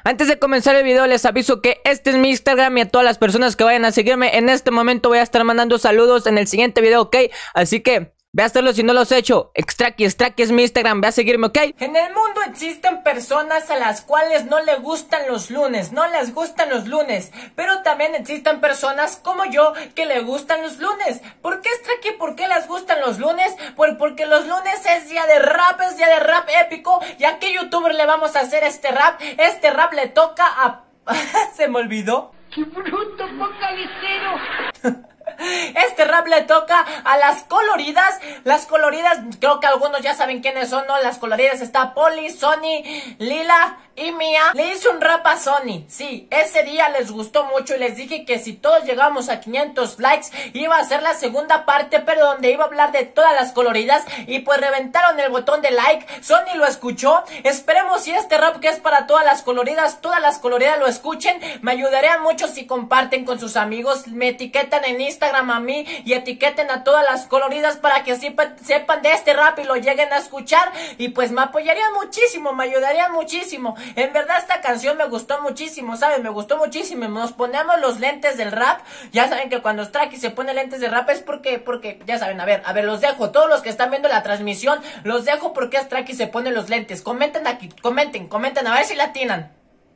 Antes de comenzar el video les aviso que este es mi Instagram y a todas las personas que vayan a seguirme en este momento voy a estar mandando saludos en el siguiente video, ¿ok? Así que ve a hacerlo si no lo has hecho. Extraki es mi Instagram, ve a seguirme, ¿ok? En el mundo existen personas a las cuales no les gustan los lunes, pero también existen personas como yo que le gustan los lunes. ¿Por qué Extraki? ¿Por qué les gustan los lunes? Pues porque los lunes es día de rap, épico. ¿Y a qué youtuber le vamos a hacer este rap? Este rap le toca a... Se me olvidó. ¡Qué bruto, focalicero! Este rap le toca a las coloridas. Las coloridas, creo que algunos ya saben quiénes son, ¿no? Las coloridas está Poli, Sony, Lila y Mía. Le hice un rap a Sony. Sí, ese día les gustó mucho y les dije que si todos llegamos a 500 likes iba a ser la segunda parte, pero donde iba a hablar de todas las coloridas. Y pues reventaron el botón de like. Sony lo escuchó. Esperemos si este rap que es para todas las coloridas lo escuchen. Me ayudarían mucho si comparten con sus amigos. Me etiquetan en Instagram a mí y etiqueten a todas las coloridas para que sepan de este rap y lo lleguen a escuchar. Y pues me apoyarían muchísimo, me ayudarían muchísimo. En verdad esta canción me gustó muchísimo, ¿saben? Me gustó muchísimo. Nos ponemos los lentes del rap. Ya saben que cuando Extraki se pone lentes de rap es porque ya saben, a ver, los dejo. Todos los que están viendo la transmisión, los dejo porque Extraki se pone los lentes. Comenten aquí, comenten, a ver si la atinan.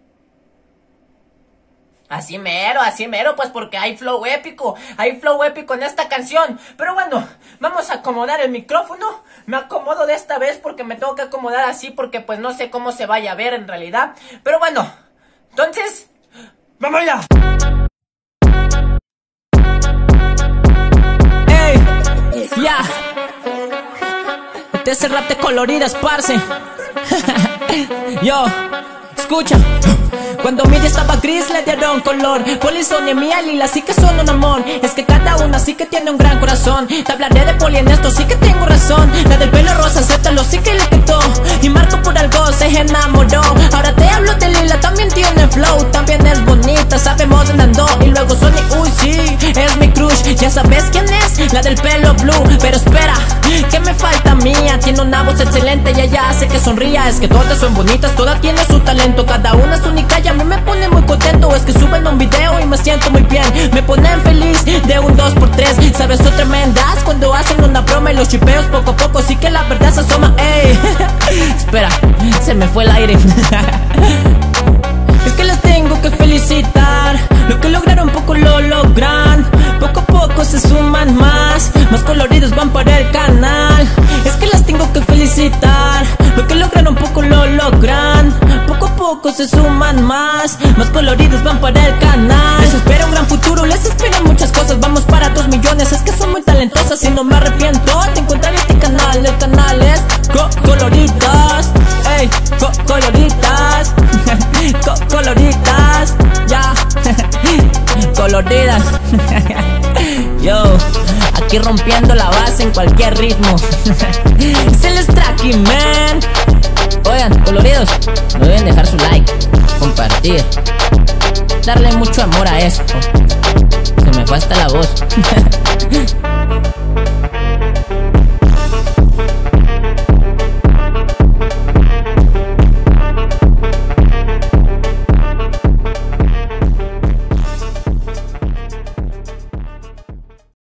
Así mero, pues porque hay flow épico en esta canción. Pero bueno, vamos a acomodar el micrófono. Me acomodo de esta vez porque me tengo que acomodar así porque pues no sé cómo se vaya a ver en realidad. Pero bueno, entonces, ¡vamos allá! ¡Ey! ¡Ya! Este es el rap de coloridas, parce. Yo, escucha. Cuando mi día estaba gris le dieron color. Poli, Sony, Mía, Lila sí que son un amor. Es que cada una sí que tiene un gran corazón. Te hablaré de Poli en esto, sí que tengo razón. La del pelo rosa, acéptalo, sí que le quitó. Y Marco por algo se enamoró. Ahora te hablo de Lila, también tiene flow. También es bonita, sabemos andando. Y luego Sony, uy sí, es mi crush. Ya sabes quién es, la del pelo blue. Pero espera, que me falta Mía. Tiene una voz excelente y ella hace que sonría. Es que todas son bonitas, todas tienen su talento. Cada una es única y a mí me pone muy contento. Es que suben un video y me siento muy bien. Me ponen feliz de un 2x3. Sabes, son tremendas cuando hacen una broma. Y los chipeos poco a poco sí que la verdad se asoma. Ey, espera, se me fue el aire. Es que les tengo que felicitar. Lo que lograron poco lo logran. Poco a poco se suman más coloridos van para el canal. Es que las tengo que felicitar. Lo que lograron poco lo logran. Poco a poco se suman más coloridos van para el canal. Les espera un gran futuro, les esperan muchas cosas. Vamos para 2 millones, es que son muy talentosas y no me arrepiento de encontrar este canal. El canal es coloritas. Ey, coloritas. Coloritas, ya. Coloridas. Yo, aquí rompiendo la base en cualquier ritmo. Es el Extraki, man. Oigan, coloridos, no deben dejar su like, compartir, darle mucho amor a esto. Se me fue hasta la voz.